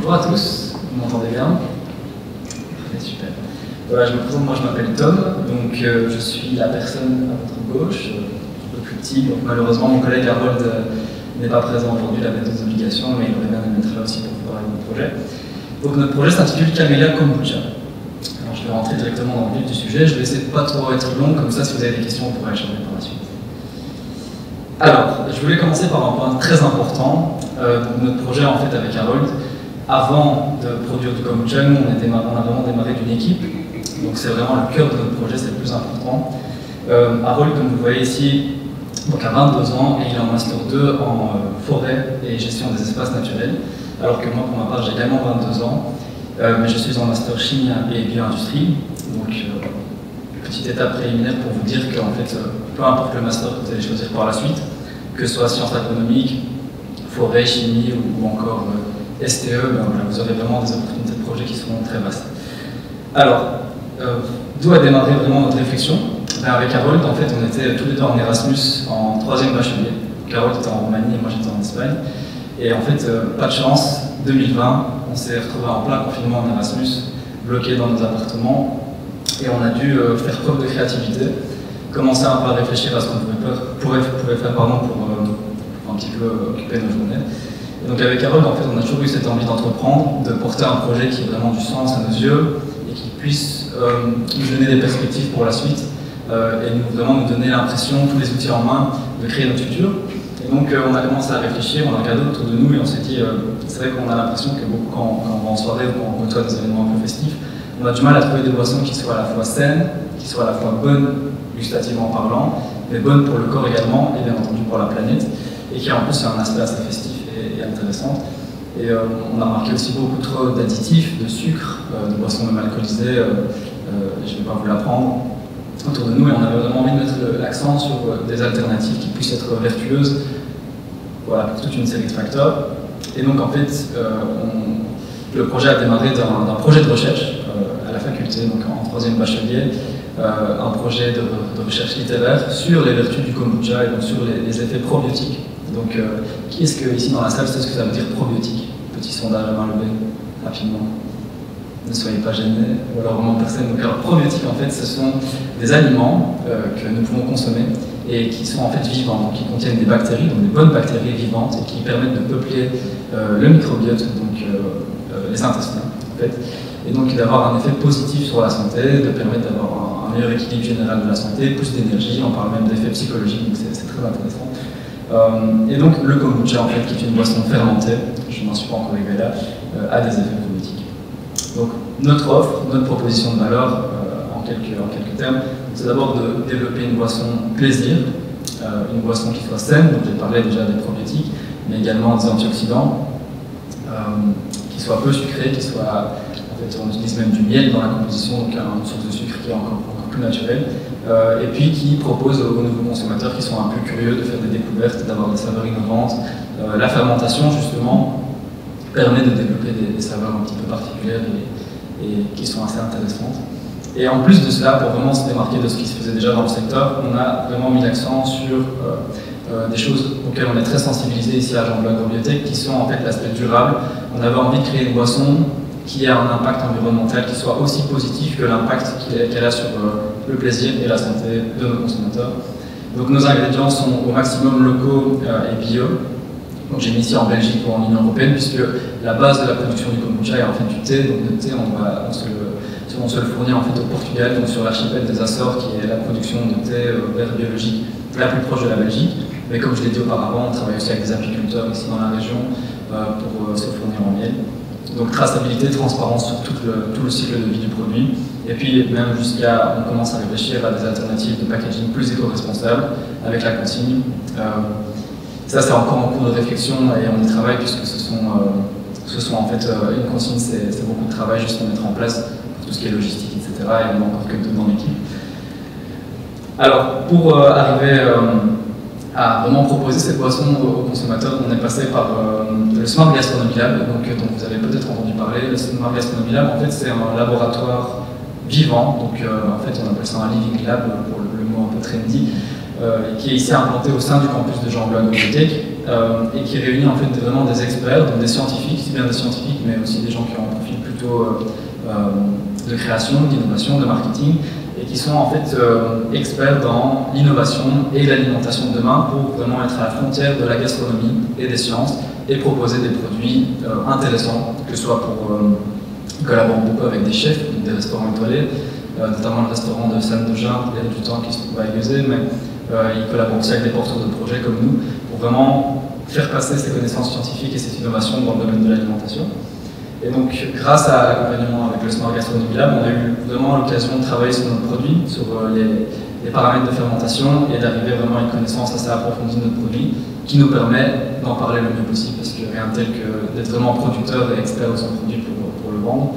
Bonjour à tous, vous m'entendez bien? Parfait, super. Voilà, je me présente, moi je m'appelle Tom, donc je suis la personne à votre gauche, le plus petit. Donc malheureusement mon collègue Harold n'est pas présent aujourd'hui, il avait d'autres obligations, mais il aurait bien aimé être là aussi pour vous parler de notre projet. Donc notre projet s'intitule Camellia Kombucha. Alors je vais rentrer directement dans le vif du sujet, je vais essayer de pas trop être long, comme ça si vous avez des questions on pourra échanger par la suite. Alors, je voulais commencer par un point très important. Notre projet en fait avec Harold, avant de produire du kombucha, nous on a vraiment démarré d'une équipe, donc c'est vraiment le cœur de notre projet, c'est le plus important. Harold, comme vous le voyez ici, donc a 22 ans et il est en Master 2 en forêt et gestion des espaces naturels, alors que moi pour ma part j'ai également 22 ans, mais je suis en Master chimie et bioindustrie, donc petite étape préliminaire pour vous dire qu'en fait, peu importe le master que vous allez choisir par la suite, que ce soit sciences agronomiques, forêt, chimie ou encore STE, ben voilà, vous aurez vraiment des opportunités de projet qui seront très vastes. Alors, d'où a démarré vraiment notre réflexion? Ben avec Harold, en fait, on était tous les deux en Erasmus en 3e bachelier. Harold était en Roumanie et moi j'étais en Espagne. Et en fait, pas de chance, 2020, on s'est retrouvés en plein confinement en Erasmus, bloqués dans nos appartements. Et on a dû faire preuve de créativité, commencer un peu à réfléchir à ce qu'on pourrait faire pour un petit peu occuper nos journées. Et donc avec Harold, en fait, on a toujours eu cette envie d'entreprendre, de porter un projet qui ait vraiment du sens à nos yeux et qui puisse nous donner des perspectives pour la suite et vraiment nous donner l'impression, tous les outils en main, de créer notre futur. Et donc on a commencé à réfléchir, on a regardé autour de nous et on s'est dit, c'est vrai qu'on a l'impression que beaucoup quand on va en soirée ou quand on côtoie des événements un peu festifs, on a du mal à trouver des boissons qui soient à la fois saines, qui soient à la fois bonnes, gustativement parlant, mais bonnes pour le corps également, et bien entendu pour la planète, et qui en plus a un aspect assez festif et intéressant. Et on a remarqué aussi beaucoup trop d'additifs, de sucre, de boissons même alcoolisées, je ne vais pas vous l'apprendre, autour de nous, et on avait vraiment envie de mettre l'accent sur des alternatives qui puissent être vertueuses, voilà, pour toute une série de facteurs. Et donc en fait, le projet a démarré d'un projet de recherche à la faculté, donc en 3e bachelier, un projet de recherche littéraire sur les vertus du kombucha et donc sur les effets probiotiques. Donc, qui est-ce que ici dans la salle sait ce que ça veut dire probiotique? Petit sondage à main levée, rapidement. Ne soyez pas gênés, ou alors vraiment personne. Donc, alors, probiotiques, en fait, ce sont des aliments que nous pouvons consommer et qui sont en fait vivants, donc qui contiennent des bactéries, donc des bonnes bactéries vivantes et qui permettent de peupler le microbiote, donc les intestins, en fait. Et donc d'avoir un effet positif sur la santé, de permettre d'avoir un meilleur équilibre général de la santé, plus d'énergie, on parle même d'effets psychologiques, donc c'est très intéressant. Et donc le kombucha, en fait, qui est une boisson fermentée, je n'en suis pas encore arrivé là, a des effets probiotiques. Donc notre offre, notre proposition de valeur, en quelques termes, c'est d'abord de développer une boisson plaisir, une boisson qui soit saine, donc j'ai parlé déjà des probiotiques, mais également des antioxydants, qui soit peu sucrée, qui soit... En fait, on utilise même du miel dans la composition, donc une source de sucre qui est encore plus naturelle, et puis qui propose aux nouveaux consommateurs qui sont un peu curieux de faire des découvertes, d'avoir des saveurs innovantes. La fermentation, justement, permet de développer des saveurs un petit peu particulières et qui sont assez intéressantes. Et en plus de cela, pour vraiment se démarquer de ce qui se faisait déjà dans le secteur, on a vraiment mis l'accent sur des choses auxquelles on est très sensibilisé ici à Jean Bleu Agrobiotech, qui sont en fait l'aspect durable. On avait envie de créer une boisson qui ait un impact environnemental qui soit aussi positif que l'impact qu'elle a sur le plaisir et la santé de nos consommateurs. Donc nos ingrédients sont au maximum locaux et bio. Donc j'ai mis ici en Belgique ou en Union Européenne, puisque la base de la production du kombucha est en fait du thé. Donc le thé, on se le fournit en fait au Portugal, donc sur l'archipel des Açores, qui est la production de thé vert biologique la plus proche de la Belgique. Mais comme je l'ai dit auparavant, on travaille aussi avec des apiculteurs ici dans la région pour se fournir en miel. Donc traçabilité, transparence sur tout le cycle de vie du produit. Et puis même jusqu'à, on commence à réfléchir à des alternatives de packaging plus éco-responsables avec la consigne. Ça c'est encore en cours de réflexion et on y travaille puisque ce sont en fait une consigne, c'est beaucoup de travail juste à mettre en place pour tout ce qui est logistique, etc. Et on a encore que deux dans l'équipe. Alors pour arriver à vraiment proposer cette boisson aux consommateurs, on est passé par le Smart Gastronomy Lab, dont vous avez peut-être entendu parler. Le Smart Gastronomy Lab, en fait, c'est un laboratoire vivant, donc en fait, on appelle ça un living lab pour le mot un peu trendy, qui est ici implanté au sein du campus de Jean Bleu Agrobiotech et qui réunit en fait vraiment des experts, donc des scientifiques, c'est bien des scientifiques, mais aussi des gens qui ont un profil plutôt de création, d'innovation, de marketing, et qui sont en fait experts dans l'innovation et l'alimentation de demain pour vraiment être à la frontière de la gastronomie et des sciences et proposer des produits intéressants, que ce soit pour collaborer beaucoup avec des chefs, des restaurants étoilés, notamment le restaurant de Sam de Gin, il y a du temps qui se trouve à Aiguezé, mais il collabore aussi avec des porteurs de projets comme nous pour vraiment faire passer ces connaissances scientifiques et cette innovation dans le domaine de l'alimentation. Et donc, grâce à l'accompagnement avec le Smart Gastronomy Lab, on a eu vraiment l'occasion de travailler sur notre produit, sur les paramètres de fermentation et d'arriver vraiment à une connaissance assez approfondie de notre produit qui nous permet d'en parler le mieux possible parce que rien de tel que d'être vraiment producteur et expert de son produit pour le vendre.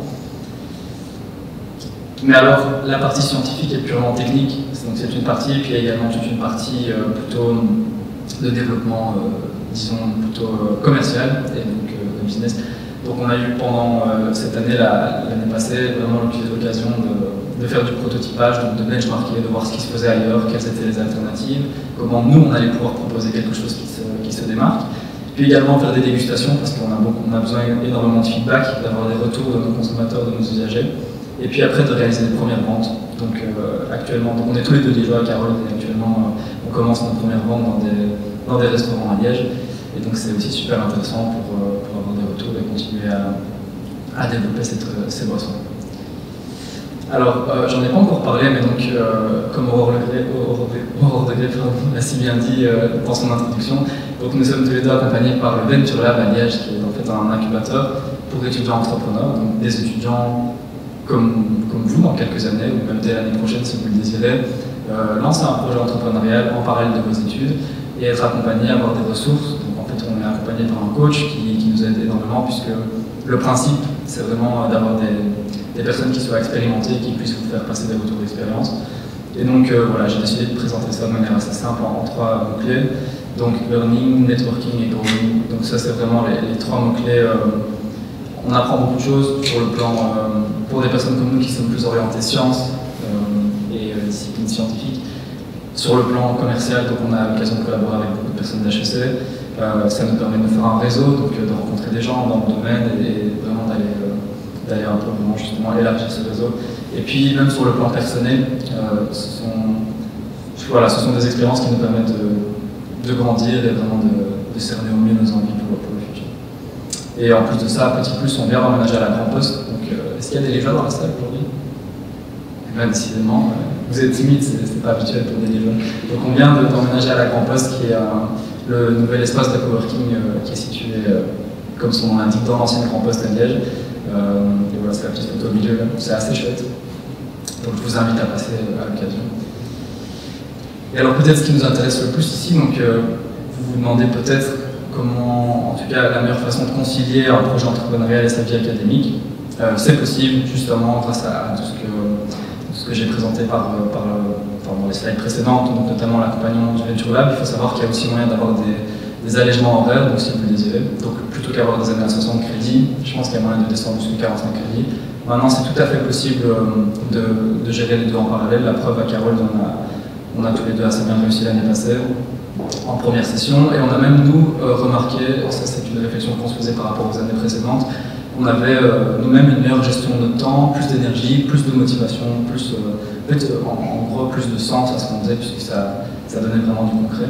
Mais alors, la partie scientifique est purement technique, donc c'est une partie, puis il y a également toute une partie plutôt de développement, disons, plutôt commercial et donc de business. Donc on a eu pendant cette année, l'année passée, vraiment l'occasion de faire du prototypage, donc de benchmarker, de voir ce qui se faisait ailleurs, quelles étaient les alternatives, comment nous on allait pouvoir proposer quelque chose qui se démarque. Puis également faire des dégustations, parce qu'on a besoin énormément de feedback, d'avoir des retours de nos consommateurs, de nos usagers. Et puis après de réaliser des premières ventes. Donc actuellement, donc on est tous les deux liégeois à Carole, et actuellement on commence nos premières ventes dans des restaurants à Liège. Et donc c'est aussi super intéressant pour avoir des retours et continuer à développer ces boissons. Alors, j'en ai pas encore parlé, mais donc, comme Aurore Degré l'a si bien dit dans son introduction, donc nous sommes tous les deux accompagnés par le Venture Lab à Liège, qui est en fait un incubateur pour étudiants entrepreneurs, donc des étudiants comme vous dans quelques années, ou même dès l'année prochaine si vous le désirez, lancer un projet entrepreneurial en parallèle de vos études et être accompagné, avoir des ressources. Donc en fait, on est accompagné par un coach qui nous aide énormément, puisque le principe, c'est vraiment d'avoir des personnes qui soient expérimentées, qui puissent vous faire passer des retours d'expérience. Et donc voilà, j'ai décidé de présenter ça de manière assez simple en 3 mots-clés. Donc learning, networking et growing. Donc ça, c'est vraiment les 3 mots-clés. On apprend beaucoup de choses sur le plan, pour des personnes comme nous qui sommes plus orientées sciences et disciplines scientifiques. Sur le plan commercial, donc on a l'occasion de collaborer avec beaucoup de personnes d'HEC. Ça nous permet de faire un réseau, donc de rencontrer des gens dans le domaine et vraiment d'aller un peu vraiment justement élargir ce réseau. Et puis même sur le plan personnel, ce sont des expériences qui nous permettent de grandir et vraiment de cerner au mieux nos envies pour le futur. Et en plus de ça, petit plus, on vient d'emménager à la Grand Poste. Donc est-ce qu'il y a des Liégeois dans la salle aujourd'hui? Décidément, vous êtes timide, c'est pas habituel pour des Liégeois. Donc on vient d'emménager à la Grand Poste, qui est le nouvel espace de coworking qui est situé, comme son nom l'indique, dans l'ancienne Grand Poste à Liège. Et voilà, c'est la petite photo au milieu, c'est assez chouette. Donc je vous invite à passer à l'occasion. Et alors peut-être ce qui nous intéresse le plus ici, donc vous vous demandez peut-être comment, en tout cas la meilleure façon de concilier un projet entrepreneurial et sa vie académique. C'est possible justement grâce à tout ce que j'ai présenté dans les slides précédentes, donc notamment l'accompagnement du Venture Lab. Il faut savoir qu'il y a aussi moyen d'avoir des allègements horaires, donc si vous le désirez. Donc plutôt qu'avoir des années à 60 crédits, je pense qu'il y a moyen de descendre jusqu'à 45 crédits. Maintenant, c'est tout à fait possible de gérer les deux en parallèle. La preuve, à Carole, on a tous les deux assez bien réussi l'année passée en première session. Et on a même, nous, remarqué, ça c'est une réflexion qu'on se faisait par rapport aux années précédentes, on avait nous-mêmes une meilleure gestion de notre temps, plus d'énergie, plus de motivation, en gros plus de sens à ce qu'on faisait, puisque ça donnait vraiment du concret.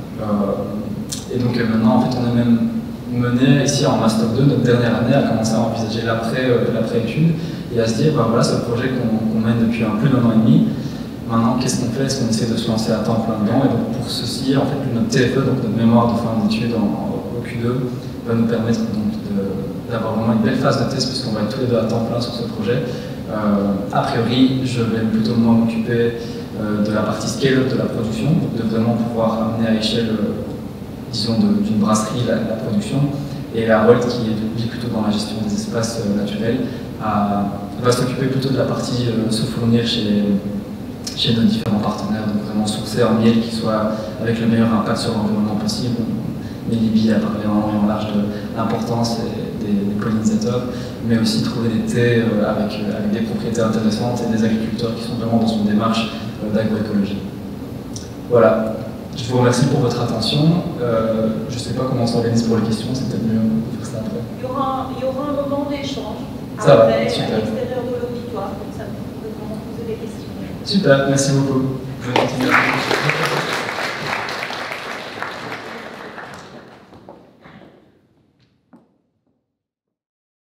Et donc maintenant, en fait, on est même mené ici en Master 2, notre dernière année, à commencer à envisager l'après-étude et à se dire, ben voilà, c'est le projet qu'on mène depuis plus d'1 an et demi. Maintenant, qu'est-ce qu'on fait? Est-ce qu'on essaie de se lancer à temps plein dedans? Et donc pour ceci, en fait, notre TFE, donc notre mémoire de fin d'études au Q2, va nous permettre donc d'avoir vraiment une belle phase de test, puisqu'on va être tous les deux à temps plein sur ce projet. A priori, je vais plutôt moi m'occuper de la partie scale-up de la production, donc de vraiment pouvoir amener à échelle, disons, d'une brasserie la production. Et Harold, qui est lui plutôt dans la gestion des espaces naturels, va s'occuper plutôt de la partie se fournir chez nos différents partenaires, donc vraiment sourcer un miel qui soit avec le meilleur impact sur l'environnement possible. Mais Libye a parlé en long et en large de l'importance des pollinisateurs, mais aussi trouver des thés avec des propriétés intéressantes et des agriculteurs qui sont vraiment dans une démarche d'agroécologie. Voilà. Je vous remercie pour votre attention. Je ne sais pas comment on s'organise pour les questions, c'est peut-être mieux de faire ça après. Il y aura un moment d'échange Ça va, après, super. à l'extérieur de l'auditoire, comme ça vous pouvez vraiment poser des questions. Super, merci beaucoup. Bonne continuation.